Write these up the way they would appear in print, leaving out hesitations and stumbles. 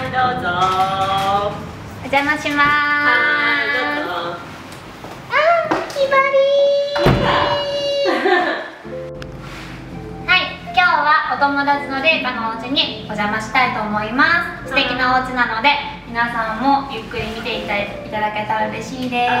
どうぞ。 お邪魔しまはい、どうぞ。 す。ひばりはい、今日はお友達のれいかのお家にお邪魔したいと思います。素敵なお家なので皆さんもゆっくり見ていただけたら嬉しいです。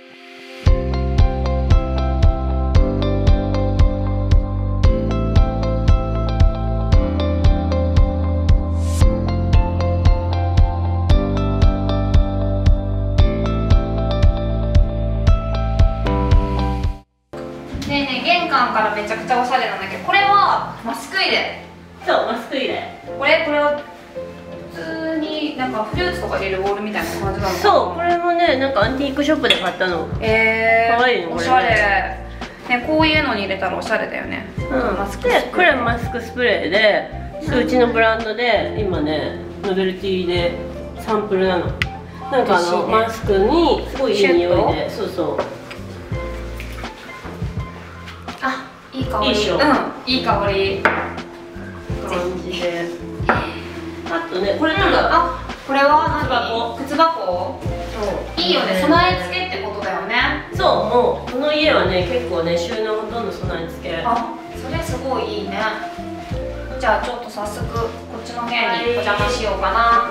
玄関からめちゃくちゃおしゃれなんだけど、これはマスク入れ。 そう、マスク入れ。 これは普通になんかフルーツとか入れるボールみたいな感じなのかな。 そう、これもね、なんかアンティークショップで買ったの。可愛いのこれね。おしゃれ。ね、こういうのに入れたらおしゃれだよね。 マスクスプレー。これはマスクスプレーで、うちのブランドで今ね、ノベルティでサンプルなの。なんかマスクにすごいいい匂いで、そうそう。 あ、いい香り。 いいでしょ。 いい香り。 感じで。あとね、これとか、 あ、これは靴箱。そう。いいよね、備え付けってことだよね。 そう、もうこの家はね、結構ね、収納ほとんど備え付け。 あ、それすごいいいね。じゃあちょっと早速こっちの部屋にお邪魔しようかな。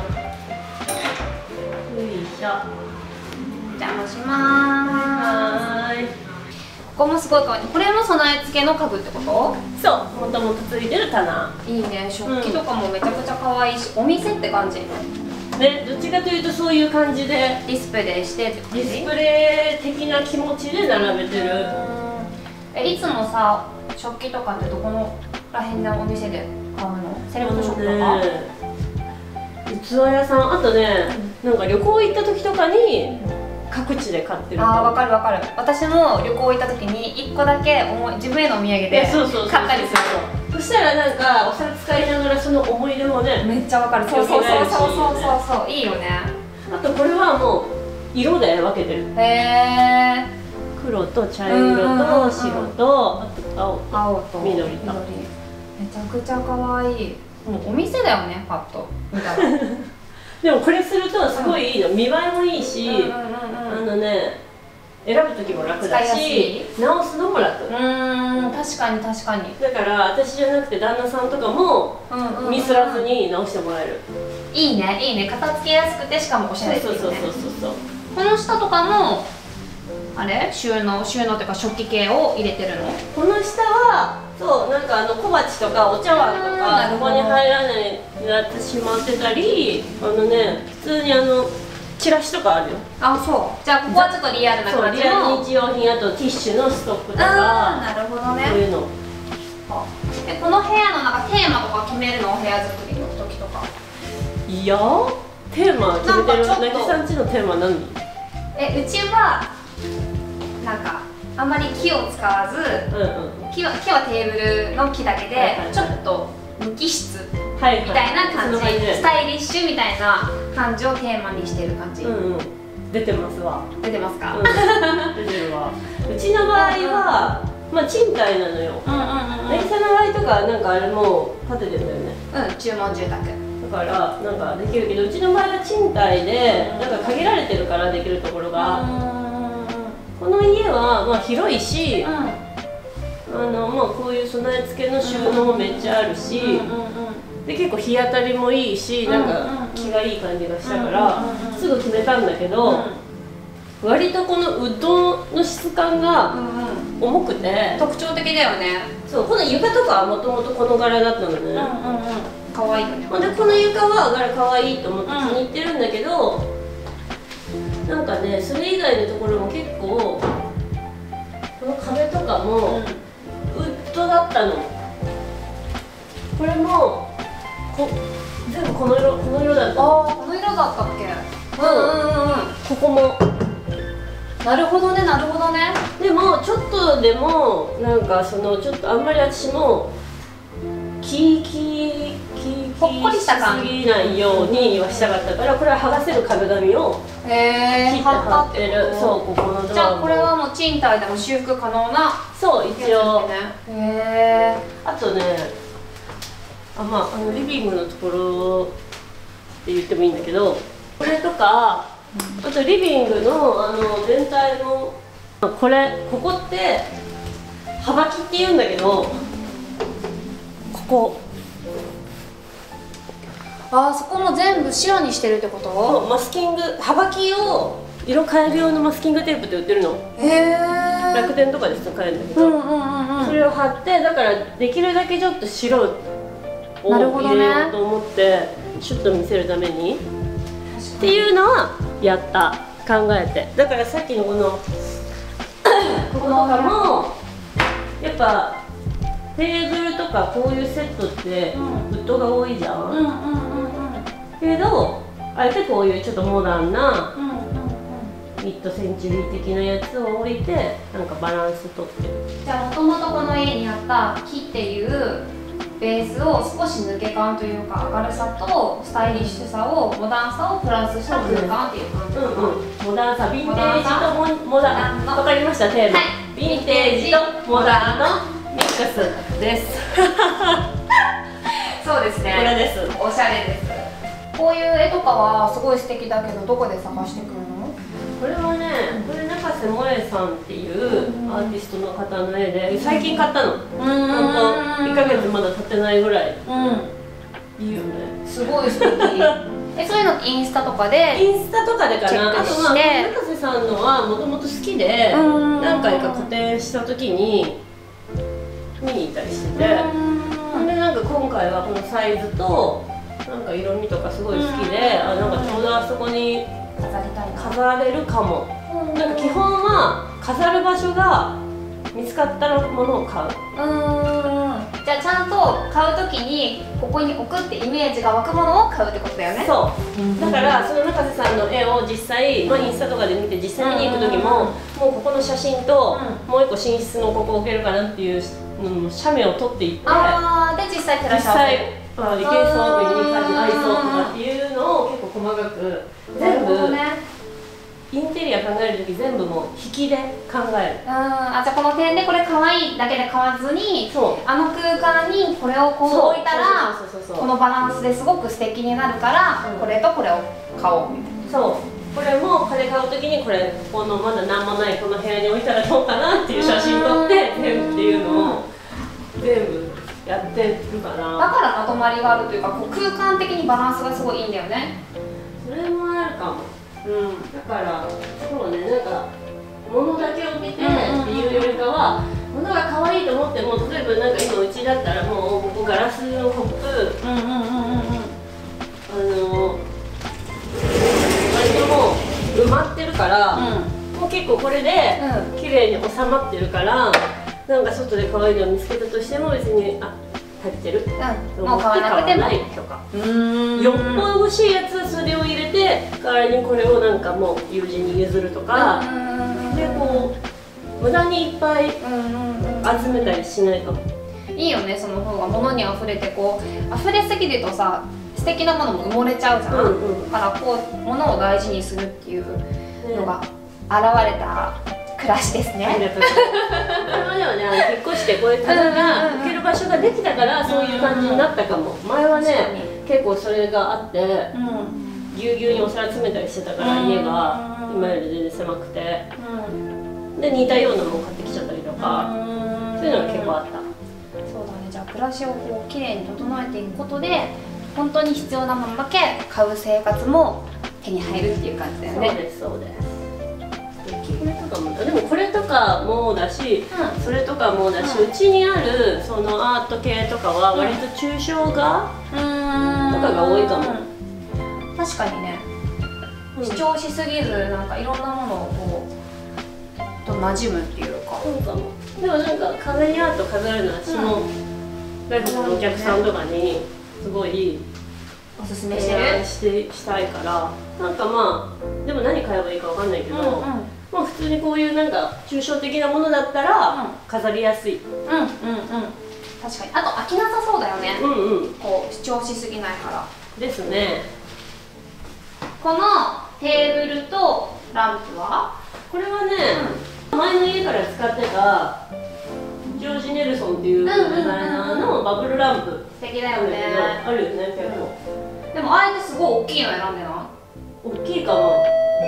よいしょ。 お邪魔します。ここもすごい可愛い。これも備え付けの家具ってこと？ そう、もともとついてる棚。 いいね、食器とかもめちゃくちゃ可愛いし、お店って感じ。 ね、どっちかというとそういう感じでディスプレイしてって感じ。 ディスプレイ的な気持ちで並べてる。 いつもさ、食器とかってどこのらへんでお店で買うの？セレクトショップとか？ 器屋さん、あとね、なんか旅行行った時とかに各地で買ってる。 ああ、わかるわかる。私も旅行行った時に1個だけ自分へのお土産で買ったりする。 そしたらなんかお皿使いながらその思い出もね、 めっちゃわかる。そうそうそうそう、いいよね。 あとこれはもう色で分けてる。 へえ。 黒と茶色と白と、あと青と緑と。 めちゃくちゃ可愛い。もうお店だよね、パッと見たら。 でもこれするとすごいいいの、見栄えもいいし、選ぶ時も楽だし、直すのも楽。 確かに確かに。 だから私じゃなくて旦那さんとかもミスらずに直してもらえる。いいねいいね、片付けやすくてしかもおしゃれっていうね。 そう。 この下とかもあれ収納っていうか食器系を入れてるの？ この下はそうなんか小鉢とかお茶碗とかここに入らないなってしまってたり、普通にチラシとかあるよ。 あ、そう。じゃあここはちょっとリアルな感じの。 リアル日用品、あとティッシュのストックとか。 なるほどね。 そういうの。 この部屋のなんかテーマとか決めるの？部屋作りの時とか。 いや、テーマ決めてる。なぎさんちのテーマ何？ うちはなんかあんまり木を使わず、木はテーブルの木だけでちょっと無機質みたいな感じ、スタイリッシュみたいな感じをテーマにしてる感じ。 出てますわ。 出てますか？ 出てるわ。うちの場合はまあ賃貸なのよ。なぎさんの場合とかなんかあれも建ててるんだよね。 注文住宅だからなんかできるけど、うちの場合は賃貸でなんか限られてるからできるところが。この家はまあ広いし、まあこういう備え付けの収納もめっちゃあるし、で結構日当たりもいいし、なんか気がいい感じがしたからすぐ決めたんだけど、割とこのウッドの質感が重くて特徴的だよね。 そう、この床とかはもともとこの柄だったのね。 可愛いよね。 でこの床は柄可愛いと思って気に入ってるんだけど、なんかね、それ以外のところも結構この壁とかもウッドだったの。これも全部この色だった。 ああ、この色だったっけ？ ここも。 なるほどね、なるほどね。 でもちょっとでもなんかちょっとあんまり私もほっこりした感じすぎないようにはしたかったから、これは剥がせる壁紙を切って貼ってる。そう、ここのドアも。 じゃあこれはもう賃貸でも修復可能な。 そう、一応。 へえ。 あとね、 リビングのところって言ってもいいんだけど、これとか、あとリビングの全体のここって幅木って言うんだけど、ここそこも全部白にしてるってこと？ マスキング、幅木を色変える用のマスキングテープって売ってるの。楽天とかで買えるんだけど、それを貼って、だからできるだけちょっと白を入れようと思って、シュッと見せるためにっていうのはやった、考えて。だからさっきのこのこことかもやっぱテーブルとかこういうセットってウッドが多いじゃん。けどあえてこういうちょっとモダンなミッドセンチュリー的なやつを置いて、なんかバランスとってる。 じゃあもともとこの家にあった木っていうベースを少し抜け感というか、明るさとスタイリッシュさを、モダンさをプラスした空間っていう感じかな。 モダンさ、ヴィンテージとモダン、わかりましたテーマ、はい、ヴィンテージとモダンのミックスです。 そうですね、 これです。 おしゃれです。こういう絵とかはすごい素敵だけど、どこで探してくるの？ これはね、これ中瀬萌さんっていうアーティストの方の絵で、最近買ったの。1ヶ月まだ経ってないぐらい。いいよね。 すごい素敵。そういうのインスタとかで？ インスタとかでかな。あと中瀬さんのはもともと好きで、何回か個展した時に見に行ったりしてて、でなんか今回はこのサイズとなんか色味とかすごい好きで、なんかちょうどあそこに飾れるかも。なんか基本は飾る場所が見つかったらものを買う。 じゃあちゃんと買うときにここに置くってイメージが湧くものを買うってことだよね。 そう、だからその中瀬さんの絵を実際、インスタとかで見て実際見に行く時も、もうここの写真と、もう一個寝室のここ置けるかなっていう写メを撮っていって、で実際照らし合わせる。 いけそう、いい感じに合いそうとかっていうのを結構細かく全部、インテリア考える時全部もう引きで考える。じゃあこの点でこれ可愛いだけで買わずに、あの空間にこれをこう置いたらこのバランスですごく素敵になるから、これとこれを買おうみたいな。 そう、これもこれ買う時にこれこのまだ何もないこの部屋に置いたらどうかなっていう写真撮って全部っていうのを全部やってるかな。 だからまとまりがあるというか、こう空間的にバランスがすごいいいんだよね。 それもあるかも。だからそうね、なんか物だけを見てっていうよりかは、物が可愛いと思っても、例えばなんか今うちだったらもうここガラスのコップ、割ともう埋まってるから、もう結構これで綺麗に収まってるから、なんか外で可愛いのを見つけたとしても別に入ってる、 もう買わなくてもないとか、よっぽど欲しいやつはそれを入れて、代わりにこれをなんかもう友人に譲るとかで、こう無駄にいっぱい集めたりしないかも。 いいよね、その方が物に溢れて、こう溢れすぎるとさ、素敵なものも埋もれちゃうじゃん。だからこう物を大事にするっていうのが現れた暮らしですね。 ありがとうございます。今まではね、引っ越してこういう棚が置ける場所ができたからそういう感じになったかも。前はね、結構それがあってぎゅうぎゅうにお皿詰めたりしてたから、家が今より全然狭くて、で似たようなのを買ってきちゃったりとか、そういうのが結構あった。 そうだね。じゃあ暮らしをこう綺麗に整えていくことで、本当に必要なものだけ買う生活も手に入るっていう感じだよね。 そうです、そうです。でもこれとかもだし、それとかもだし、うちにあるそのアート系とかは割と抽象画とかが多いかも。 確かにね、主張しすぎず、なんかいろんなものをこうと馴染むっていうか。 そうかも。でもなんか壁にアート飾るのは私も外国のお客さんとかにすごいおすすめしたいから、なんかまあでも何買えばいいかわかんないけど、まあ普通にこういうなんか抽象的なものだったら飾りやすい。 確かに。あと飽きなさそうだよね。こう主張しすぎないから。 ですね。 このテーブルとランプは？ これはね、前の家から使ってたジョージ・ネルソンっていうデザイナーのバブルランプ。 敵だよね。 あるよね結構。 でもあえてすごい大きいの選んでない？ 大きいかも。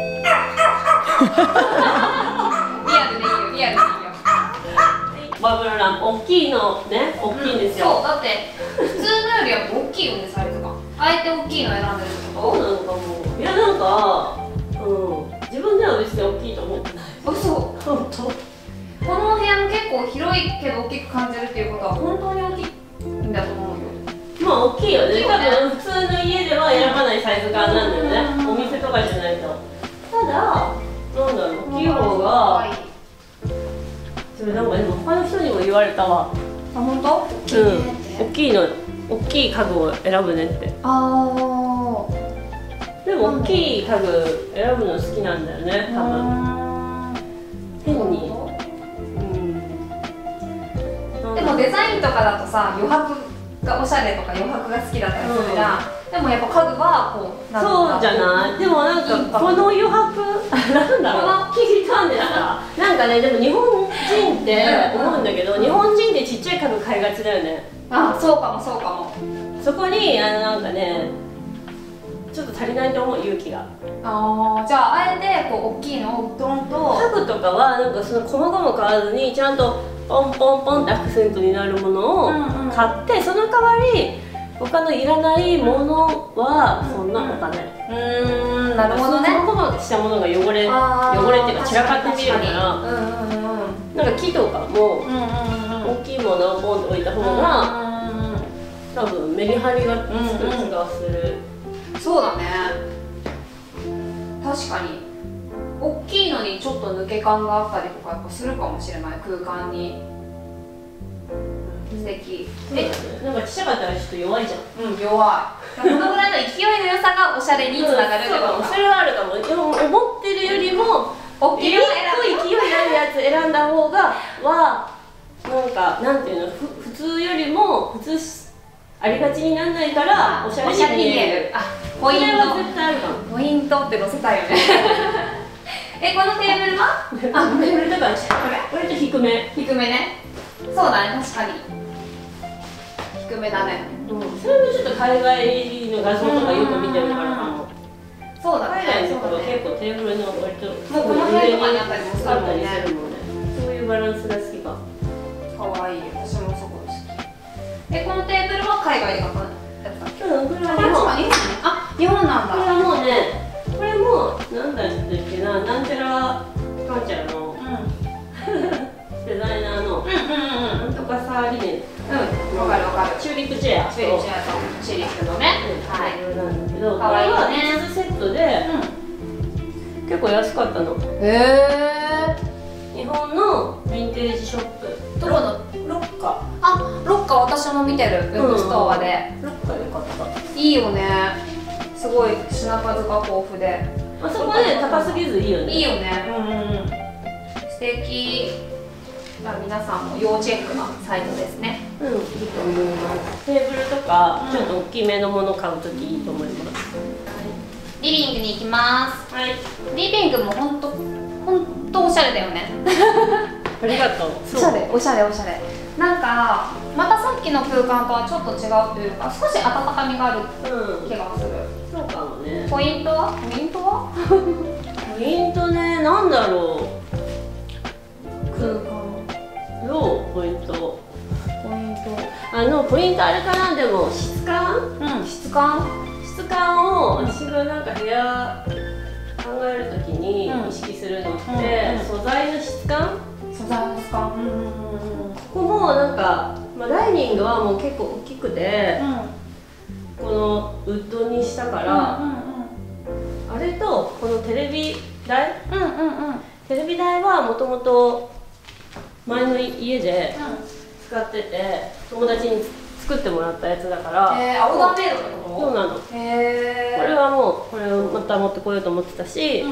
リアルでいいよ、リアルでいいよ。 バブルランプ大きいのね、大きいんですよ。 そうだって普通のよりやっぱ大きいよね、サイズが。あえて大きいの選んでるってこと？ そうなのかも。いやなんか、自分では別に大きいと思ってない。 嘘。 本当。 この部屋も結構広いけど大きく感じるっていうことは本当に大きいんだと思うよ。 まあ大きいよね。多分普通の家では選ばないサイズ感なんだよね。お店とかじゃないと。ただなんだろう、大きい方が。それなんかでも他の人にも言われたわ。 あ、本当？ 大きいの、大きい家具を選ぶねって。 ああ。 でも大きい家具選ぶの好きなんだよね、多分。変に。 でもデザインとかだとさ、余白がおしゃれとか余白が好きだったりするじゃん。でもやっぱ家具はこうそうじゃない。でもなんかこの余白なんだろう、切り替んでたなんかね。でも日本人って思うんだけど、日本人ってちっちゃい家具買いがちだよね。 あ、そうかもそうかも。 そこになんかね、ちょっと足りないと思う、勇気が。 ああ、じゃああえてこう大きいのをドンと。 家具とかはなんかその細々買わずにちゃんとポンポンポンってアクセントになるものを買って、その代わり他のいらないものはそんな置かない。 なるほどね。 そのまましたものが汚れっていうか散らかって見えるから、なんか木とかも大きいものをポンと置いた方が多分メリハリがつく気がする。 そうだね、確かに大きいのにちょっと抜け感があったりとかやっぱするかもしれない、空間に。素敵。 なんかちっちゃかったらちょっと弱いじゃん。 弱い。このぐらいの勢いの良さがおしゃれにつながるってことか。 それはあるかも。でも思ってるよりも大きいの勢いあるやつ選んだ方がなんかなんていうの、普通よりも普通ありがちにならないからおしゃれに見える。 あ、ポイント。 それは絶対あるかも。 ポイントって載せたいよね。このテーブルは？ テーブルとか割と低め。 低めね。そうだね、確かに低めだね。 それもちょっと海外の画像とかよく見てるからかも。 そうだね。 海外のところ結構テーブルの割ともうこの部屋とかにあったりもするもんね。 そういうバランスが好きか。 かわいい。私もすごい好き。このテーブルは海外で買ったやつだっけ？ これは日本なんだ。 これはもうね、これもなんだっけな、なんちゃらかんちゃらのデザイナーのなんとかさリネン。 わかるわかる。 チューリップチェア。 チューリップチェアとチューリップのね。 はい。なんだけど、これは5つセットで結構安かったの。日本のヴィンテージショップ。 どこの？ ロッカ。 ロッカ私も見てる。ウェブストアで。 ロッカで買った。 いいよね。すごい品数が豊富で。 あそこね、高すぎずいいよね。 いいよね。素敵。皆さんも要チェックなサイトですね。 いいと思います。テーブルとかちょっと大きめのもの買うときいいと思います。 リビングに行きます。 はい。 リビングも本当おしゃれだよね。 ありがとう。 おしゃれ、おしゃれ、おしゃれ。なんかまたさっきの空間とはちょっと違うというか、少し温かみがある気がする。 そうかもね。 ポイントは？ポイントは？ ポイントね、なんだろう。空間。ポイント。ポイントあれかな、でも質感？ 質感？ 質感を私がなんか部屋考えるときに意識するのって素材の質感？ 素材の質感。 ここもなんか、ダイニングはもう結構大きくて、このウッドにしたから、あれとこのテレビ台？テレビ台はもともと前の家で使ってて、友達に作ってもらったやつだから。 オーダーメイドってこと？ そうなの。これはもうこれをまた持ってこようと思ってたし、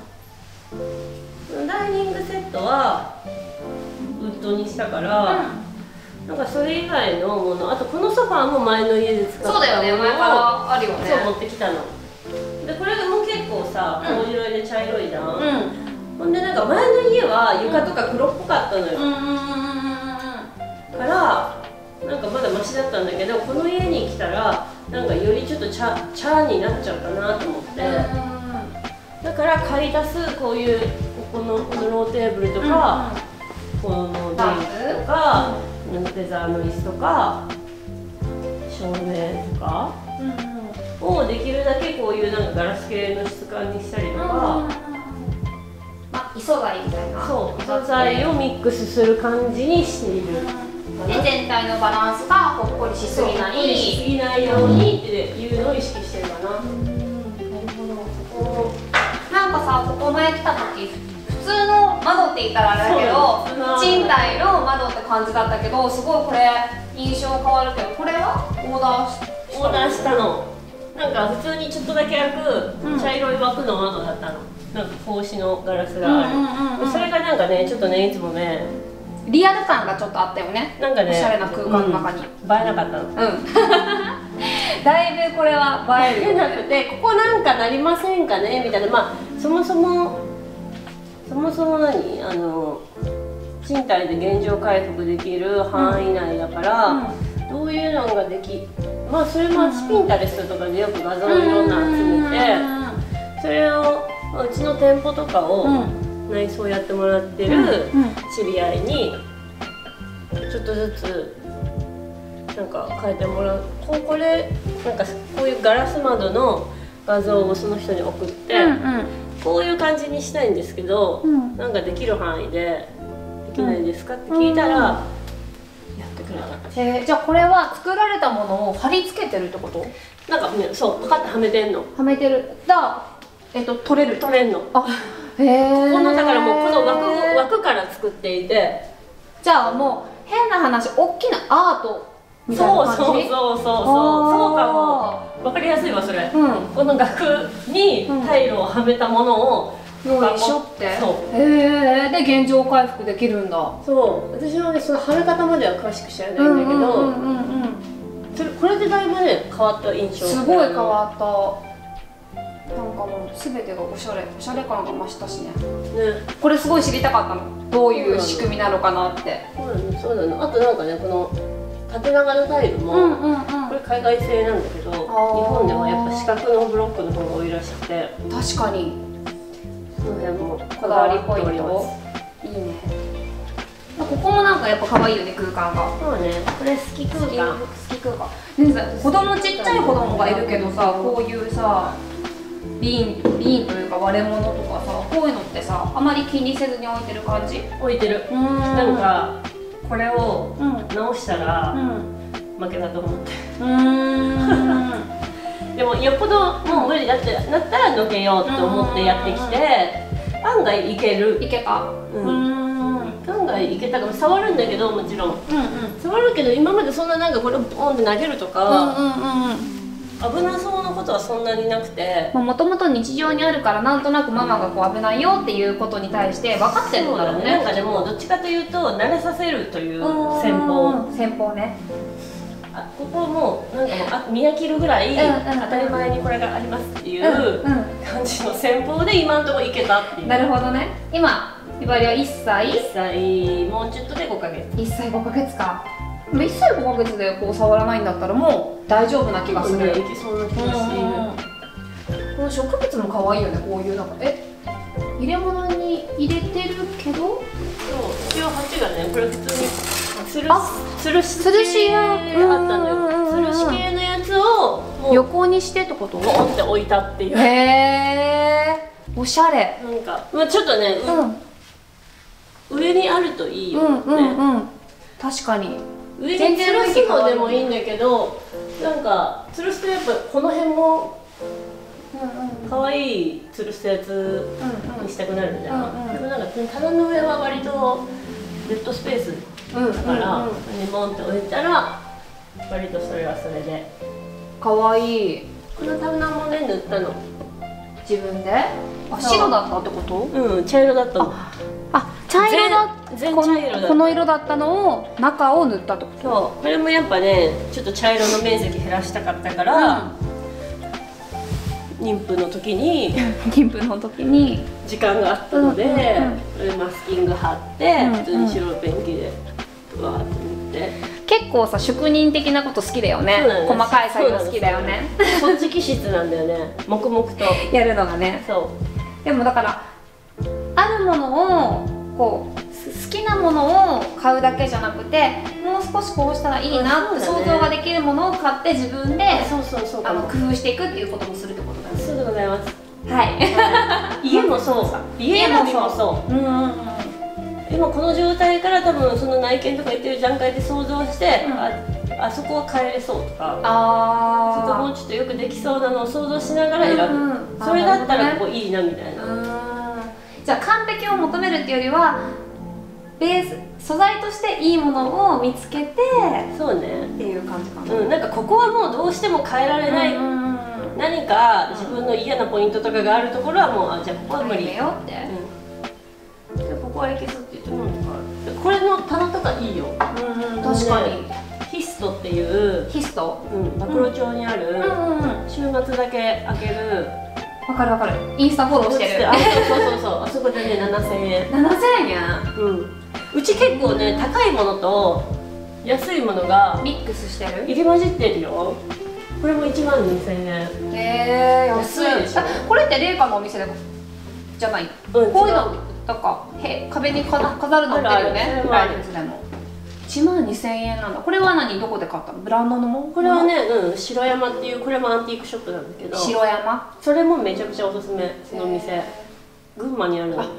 ダイニングセットはウッドにしたから、なんかそれ以外のもの、あとこのソファーも前の家で使ったものを、 そうだよね、前からあるよね。 そう持ってきたの。でこれも結構さ、紺色で茶色いじゃん。ほんでなんか前の家は床とか黒っぽかったのよ。からなんかまだマシだったんだけど、この家に来たらなんかよりちょっとチャになっちゃうかなと思って、だから買い出すこういうこのローテーブルとか、この電気とか、レザーの椅子とか照明とかをできるだけこういうなんかガラス系の質感にしたりとか、 異素材みたいな、 そう異素材をミックスする感じにしている。 で全体のバランスがほっこりしすぎないようにっていうのを意識してるかな。なるほど。 なんかさ、ここ前来た時普通の窓って言ったらあれだけど、賃貸の窓って感じだったけど、すごいこれ印象変わるけど、これはオーダーしたの。 なんか普通にちょっとだけ開く茶色い枠の窓だったの。なんか格子のガラスがある。それがなんかね、ちょっとね、いつもねリアル感がちょっとあったよね。なんかね、おしゃれな空間の中に、映えなかったの。 だいぶこれは映える。 なくて、ここなんかなりませんかねみたいな。まあそもそも賃貸で現状回復できる範囲内だから、どういうのがまあそれもピンタレストとかでよく画像いろんな集めて、それをうちの店舗とかを内装やってもらってる知り合いにちょっとずつなんか変えてもらう。これなんかこういうガラス窓の画像をその人に送って、こういう感じにしたいんですけど、なんかできる範囲でできないですかって聞いたらやってくれた。 じゃあこれは作られたものを貼り付けてるってこと？ なんかね、そうパカッてはめてんの。 はめてる。取れんの。あ、へえ。 このだからもうこの枠から作っていて、 じゃあもう変な話、大きなアートみたいな感じ。 そうかも。わかりやすいわそれ。この額にタイルをはめたものを用意しょって。へえ。で現状回復できるんだ。 そう。私はね、そのはめ方までは詳しく知らないんだけど、これでだいぶね変わった印象。 すごい変わった。なんかもう全てがおしゃれ感が増したしね。これすごい知りたかったの。どういう仕組みなのかなって。 そうなの。あとなんかね、この縦長のタイルもこれ海外製なんだけど、日本ではやっぱ四角のブロックの方が多いらしくて、 確かにその辺もこだわりポイント。いいね。ここもなんかやっぱ可愛いよね、空間が。 そうね、これ好き空間。 子供ちっちゃい子供がいるけどさ、こういうさ瓶というか割れ物とかさ、こういうのってさ、あまり気にせずに置いてる感じ？ 置いてる。なんかこれを直したら負けだと思って。でもよっぽどもう無理だってなったらのけようと思ってやってきて、案外いけた。案外いけたから触るんだけど、もちろん触るけど、今までそんななんかこれをポンって投げるとか危なそうなことはそんなになくて、 もともと日常にあるから、なんとなくママがこう危ないよっていうことに対して分かってるんだろうね。 なんかでもどっちかというと慣れさせるという戦法ね。ここもなんかもう見飽きるぐらい当たり前にこれがありますっていう感じの戦法で今のところいけたっていう。 なるほどね。今ひばりは1歳もうちょっとで5ヶ月。 1歳5ヶ月か。1歳5ヶ月でこう触らないんだったらもう大丈夫な気がする。 いけそうな気がしている。 この植物も可愛いよね。こういうなんか入れ物に入れてるけど、そう一応鉢がね、これ普通に吊るし系あったんだよ。吊るし系のやつを横にしてってこと？ ポンって置いたっていう。 へえ、おしゃれ。 なんかちょっとね、上にあるといいよね。 確かに。 上に吊るすのでもいいんだけど、なんか吊るすとやっぱこの辺も可愛い吊るすやつにしたくなるんだよ。でもなんか棚の上は割とデッドスペースだからボンって置いたら割とそれはそれで可愛い。 この棚もね、塗ったの自分で。白だったってこと？ 茶色だったの。 茶色だ。 全茶色だった。 この色だったのを中を塗ったってこと？ そう。これもやっぱね、ちょっと茶色の面積減らしたかったから、妊婦の時に時間があったので、マスキング貼って普通に白ペンキでわーって塗って。 結構さ職人的なこと好きだよね。細かい作業好きだよね。 そっち気質なんだよね。黙々とやるのがね。 そう。 でもだからあるものをこう好きなものを買うだけじゃなくて、もう少しこうしたらいいなって想像ができるものを買って自分で工夫していくっていうこともするってことだね。 そうでございます。 はい。 家もそうさ。家もそう。今この状態から多分その内見とか言ってる段階で想像して、あそこは変えれそうとか、そこもうちょっとよくできそうなのを想像しながら選ぶ。それだったらこういいなみたいな。 じゃあ完璧を求めるっていうよりはベース素材としていいものを見つけて、 そうねっていう感じかな。 なんかここはもうどうしても変えられない、何か自分の嫌なポイントとかがあるところはもうじゃあここは無理よって、 じゃあここはいけそうって言ってなんとかこれの棚とかいいよ。 確かに。 ヒストっていうヒスト、 馬黒町にある週末だけ開ける。 わかるわかる。インスタフォローしてる。 そうあそこでね7000円。 7000円。 うち結構ね高いものと安いものがミックスしてる。 入り混じってるよ。これも12000円。 安いでしょ。これって麗華のお店でじゃない。こういうのなんか壁に飾るの売ってるよね。12000円なんだ。これはどこで買ったの？ブランドのもの？ これはね、城山っていうこれもアンティークショップなんだけど。 城山？ それもめちゃくちゃおすすめ。そのお店。群馬にあるの。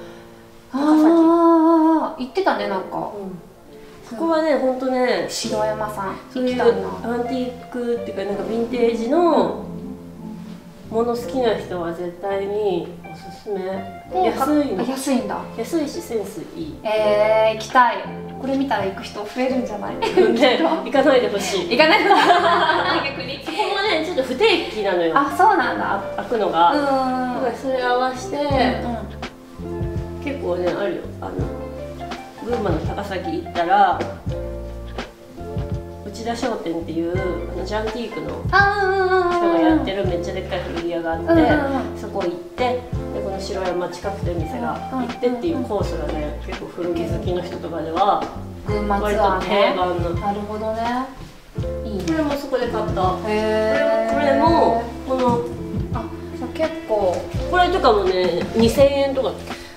行ってたねなんか。 そこはね本当ね城山さん。 そういうアンティークっていうかなんかヴィンテージのもの好きな人は絶対におすすめ。安いの。 安いんだ。 安いしセンスいい。 行きたい。これ見たら行く人増えるんじゃない？ 行かないでほしい。 行かないでほしい。逆に。 そこもねちょっと不定期なのよ。 あ、そうなんだ。 開くのが。だからそれ合わせて結構ねあるよ。群馬の高崎行ったら内田商店っていうジャンティークの人がやってるめっちゃでっかい古着屋があって、そこ行ってでこの城山近くて店が行ってっていうコースがね結構古着好きの人とかでは割と定番の。 なるほどね。 これもそこで買った。これもこの結構これとかもね2000円とか。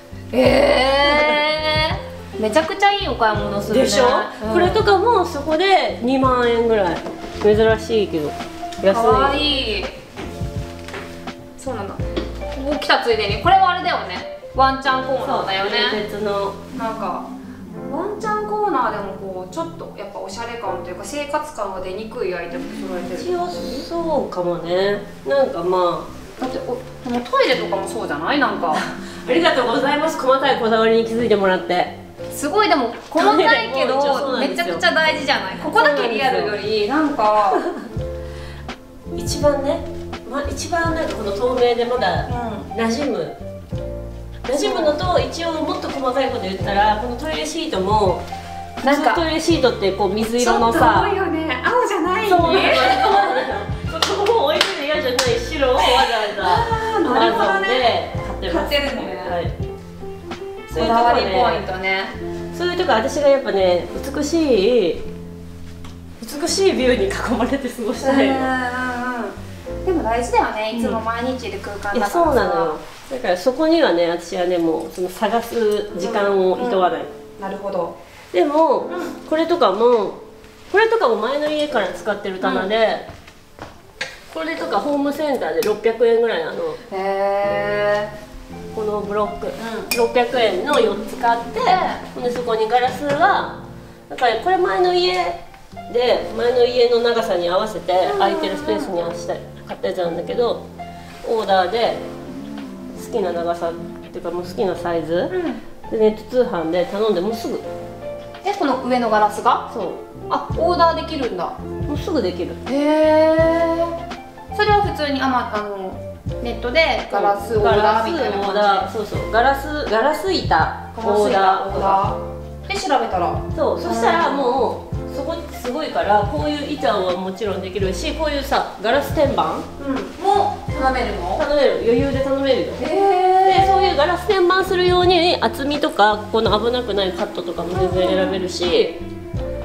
めちゃくちゃいいお買い物するね。 でしょ。これとかもそこで2万円ぐらい。珍しいけど安い。 かわいい。そうなんだ。ここ来たついでにこれはあれだよね。ワンちゃんコーナーだよね。 別のなんかワンちゃんコーナーでもこうちょっとやっぱおしゃれ感というか生活感が出にくいアイテム揃えてる。 一応そうかもね。なんかまあだってでもトイレとかもそうじゃない？なんかありがとうございます。細かいこだわりに気づいてもらって。 すごいでも細かいけどめちゃくちゃ大事じゃゃない。ここだけリアルよりなんか一番ね、一番なんかこの透明でまだ馴染むのと、一応もっと細かいこと言ったらこのトイレシートもなんかトイレシートってこう水色のさ、 ちょっと多いよね。青じゃないね。 そうなの。そこも置いてる嫌じゃない白をわざわざAmazonで買ってるんだね。はい。 こだわりポイントね。 そういうとこ私がやっぱね美しいビューに囲まれて過ごしたいの。 でも大事だよね。いつも毎日いる空間だからさ。 そうなのよ。だからそこにはね私はねもうその探す時間をいとわない。 なるほど。 でもこれとかも前の家から使ってる棚で、これとかホームセンターで600円ぐらいなの。 へー。 このブロック、600円の4つ買って、でそこにガラスがだからこれ前の家の長さに合わせて空いてるスペースに合わせて買ったやつなんだけど、オーダーで好きな長さっていうかもう好きなサイズ、でネット通販で頼んでもうすぐ。 この上のガラスが？そう。あ、オーダーできるんだ。 もうすぐできる。 へー。それは普通にネットでガラスオーダーみたいな感じ。 そうガラス板オーダーで調べたら、 そしたらもうそこすごいからこういう板はもちろんできるし、こういうさガラス天板も頼めるの？ 頼める、余裕で頼めるよ。でそういうガラス天板するように厚みとかここの危なくないカットとかも全然選べるし、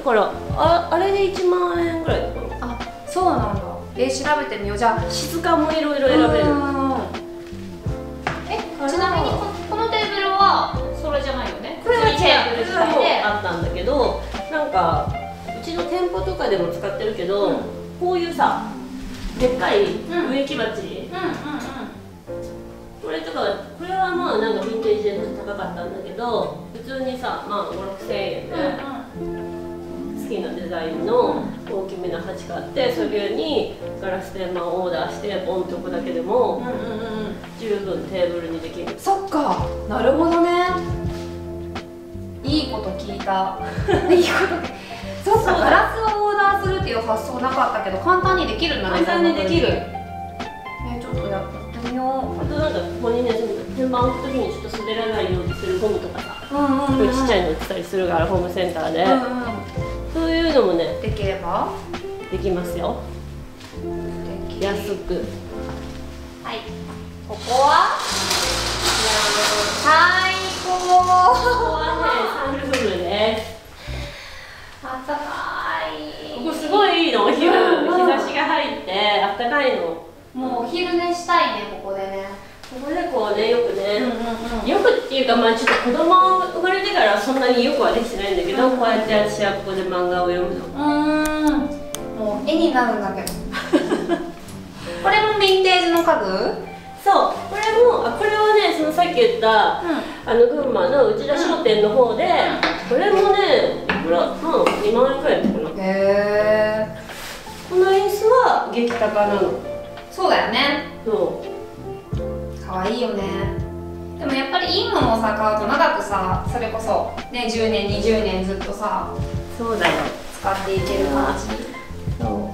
だからあれで1万円ぐらいかな。 あ、そうなんだ。調べてみよう。じゃあ質感もいろいろ選べる。 ちなみにこのテーブルはそれじゃないよね。 これはテーブル自体であったんだけど、なんかうちの店舗とかでも使ってるけど、こういうさでっかい植木鉢、これとか、これはまあなんかヴィンテージで高かったんだけど、普通にさ、まあ5、6千円で好きなデザインの大きめな鉢買って、それにガラス天板をオーダーしてポンと置くだけでも十分テーブルにできる。 そっか、なるほどね。いいこと聞いた。いいこと。そっか、ガラスをオーダーするっていう発想なかったけど、簡単にできるんだね。 簡単にできる。 ちょっとやってみよう。 あとなんかここにね、天板置くときにちょっと滑らないようにするゴムとかさ、こういうちっちゃいの売ってたりするからホームセンターで、そういうのもねできればできますよ。安く。 はい。ここは最高。 ここはね、サンルームです。 あったかい。 ここすごいいいの。お昼、日差しが入ってあったかいの。 もうお昼寝したいね、ここでね。 ここでこうね、よくね、よくっていうか、まあちょっと子供生まれてからそんなによくはできてないんだけど、こうやって私はここで漫画を読むの。 もう絵になるんだけど。これもヴィンテージの家具？ そう、これはね、そのさっき言った、群馬の内田商店の方で、これもね、いくら、2万円くらいだったかな。 へー。 この椅子は激高なの。 そうだよね。 そう。 かわいいよね。でもやっぱりいいものをさ、買うと長くさ、それこそね、10年、20年ずっとさ、 そうだよ。 使っていける感じ。 そう。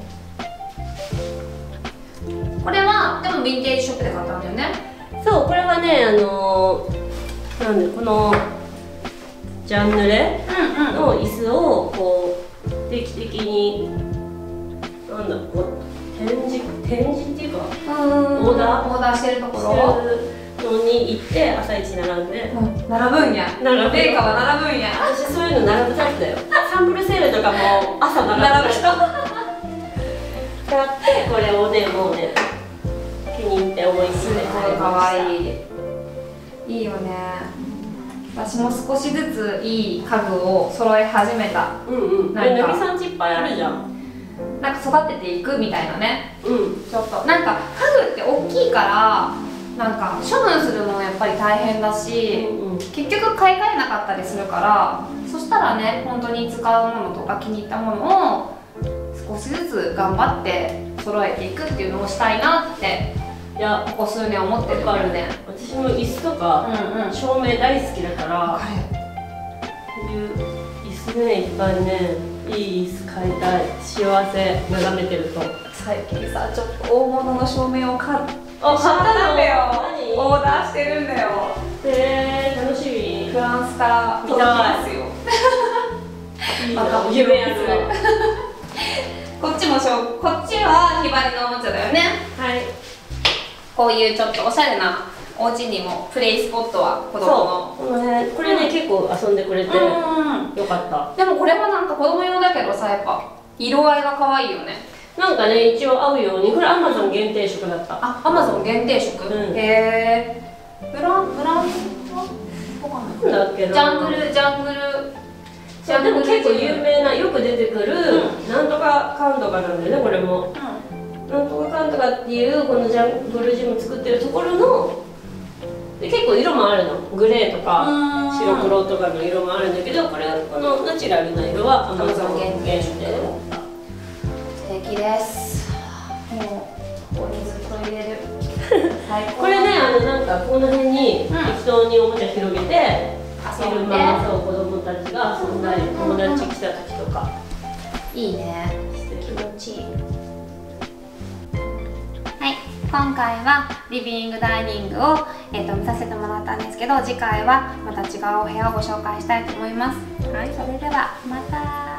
これはでもヴィンテージショップで買ったんだよね。 そう、これはね、なんでこのジャンヌレの椅子をこう定期的になんだこう展示っていうかオーダーしてるところしてるのに行って朝一並んで、 並ぶんや。ベーカは並ぶんや。 私そういうの並ぶタイプだよ。サンプルセールとかも朝並ぶ人。買ってこれをね、もうね気に入って思い切って買いました。 かわいい。いいよね。私も少しずついい家具を揃え始めた。 なんかさんちいっぱいあるじゃん。 なんか育てていくみたいなね。ちょっとなんか家具って大きいからなんか処分するのもやっぱり大変だし、結局買い替えなかったりするから、そしたらね、本当に使うものとか気に入ったものを少しずつ頑張って揃えていくっていうのをしたいなって、いやここ数年思ってるからね。 私も椅子とか照明大好きだから、こういう椅子ね、いっぱいね、いい椅子買いたい。幸せ眺めてると。 最近さ、ちょっと大物の照明を買ったんだよ。オーダーしてるんだよ。 楽しみ。 フランスから届きますよ。 また夢やる。こっちはひばりのおもちゃだよね。はい。こういうちょっとおしゃれなお家にもプレイスポットは子供の。 この辺、これね、結構遊んでくれてよかった。 でもこれはなんか子供用だけどさ、やっぱ色合いが可愛いよね。 なんかね、一応合うように、これアマゾン限定色だった。 あ、アマゾン限定色。へえ。ブランドはなんだっけな。 ジャングル。 でも結構有名な、よく出てくるなんとかかんとかなんだよね、これも。なんとかかんとかっていうこのジャングルジム作ってるところので、結構色もあるの。グレーとか白黒とかの色もあるんだけど、このナチュラルな色はアマゾン限定色で。 素敵です。もうここにずっと入れる。 これね、なんかこの辺に適当におもちゃ広げて昼間、そう子供たちが遊んだり、友達来た時とかいいね。気持ちいい。はい、今回はリビングダイニングを、見させてもらったんですけど、次回はまた違うお部屋をご紹介したいと思います。はい、それではまた。